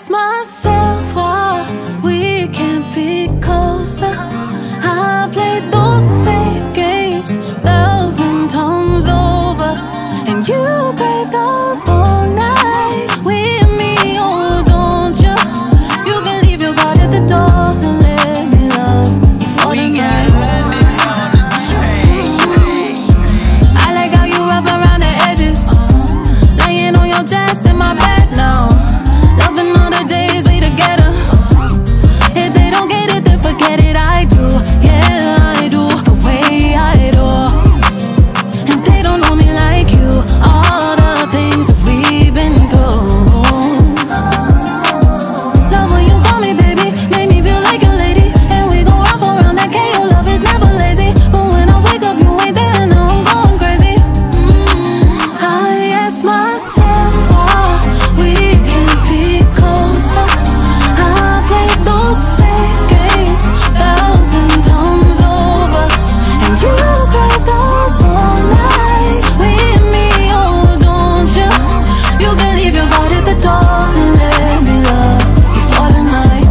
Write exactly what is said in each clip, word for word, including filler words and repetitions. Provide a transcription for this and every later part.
ask myself why we can't be closer. I played those same games thousand times over, and you crave those long nights with me, oh don't you? You can leave your guard at the door and let me love you for the night. I like how you wrap around the edges, uh, laying on your chest in my bed now. Loving all the days we together. If they don't get it, then forget it. I do, yeah I do, the way I do. And they don't know me like you, all the things that we've been through. Love when you call me baby, make me feel like a lady. And we go off around that K O, love is never lazy. But when I wake up you ain't there and now I'm going crazy. mm. I ask myself why we can't be closer. I played those same games thousand times over, and you crave those long nights with me, oh don't you? You can leave your guard at the door and let me love you for the night.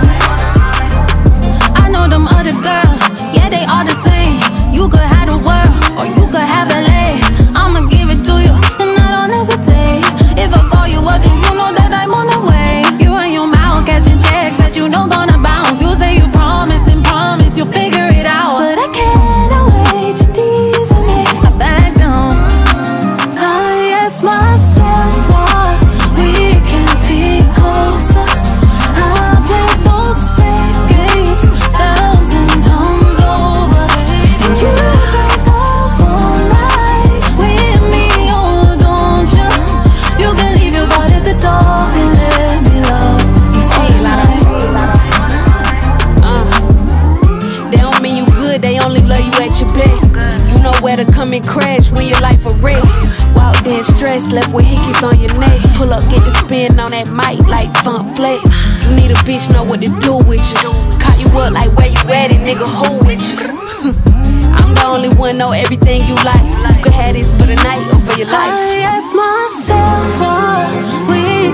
I know them other girls, yeah they all the same. You could have the world or you could have L A. I'ma give it to you and I don't hesitate. If I call you up then you know that I'm on the way. You and your mouth cashing checks that you know gonna bounce. You say you promise and promise you'll figure it out, but I can't wait, you're teasing me. I back down. I ask myself why we can't be closer. I played those same games thousand times over, and you crave those long nights with me, oh don't you? You can leave your guard at the door and let me love you for the night. Uh, they don't mean you good, they only love you at your best. You know where to come and crash when your life a wreck. Walk there stressed, left with hickeys on your neck. Pull up, get the spin on that mic like Funk Flex. You need a bitch, know what to do with you. Caught you up like where you at it, nigga, who with you? I'm the only one, know everything you like. You could have this for the night or for your life. I ask myself why we